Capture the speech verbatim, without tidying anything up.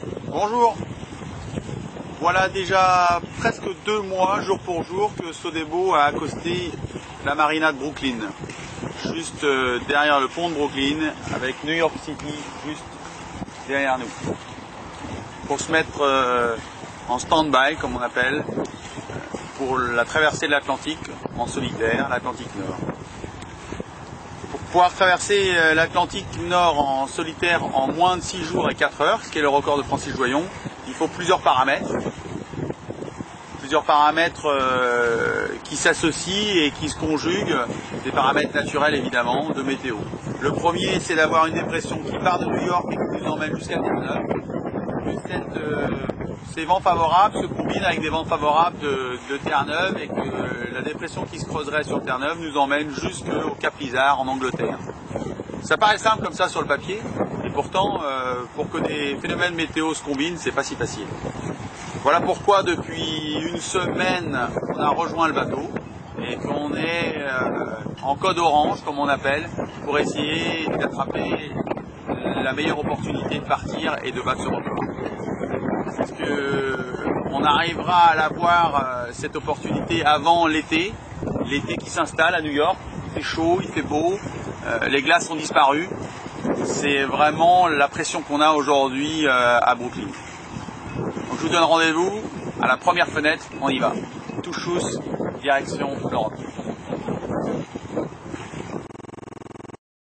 Bonjour. Voilà déjà presque deux mois, jour pour jour, que Sodebo a accosté la marina de Brooklyn, juste derrière le pont de Brooklyn, avec New York City juste derrière nous, pour se mettre en stand-by, comme on appelle, pour la traversée de l'Atlantique en solitaire, l'Atlantique Nord. Pour pouvoir traverser l'Atlantique Nord en solitaire en moins de six jours et quatre heures, ce qui est le record de Francis Joyon, il faut plusieurs paramètres. Plusieurs paramètres euh, qui s'associent et qui se conjuguent, des paramètres naturels évidemment, de météo. Le premier, c'est d'avoir une dépression qui part de New York et qui nous emmène jusqu'à Terre-Neuve. Cette, euh, ces vents favorables se combinent avec des vents favorables de, de Terre-Neuve et que la dépression qui se creuserait sur Terre-Neuve nous emmène jusqu'au Cap Lizard en Angleterre. Ça paraît simple comme ça sur le papier, et pourtant, euh, pour que des phénomènes météo se combinent, c'est pas si facile. Voilà pourquoi depuis une semaine, on a rejoint le bateau et qu'on est euh, en code orange, comme on appelle, pour essayer d'attraper la meilleure opportunité de partir et de battre ce record. Parce que on arrivera à l'avoir, euh, cette opportunité, avant l'été, l'été qui s'installe à New York. Il fait chaud, il fait beau, euh, les glaces ont disparu. C'est vraiment la pression qu'on a aujourd'hui euh, à Brooklyn. Donc je vous donne rendez-vous à la première fenêtre, on y va. Tout chousse, direction l'Europe.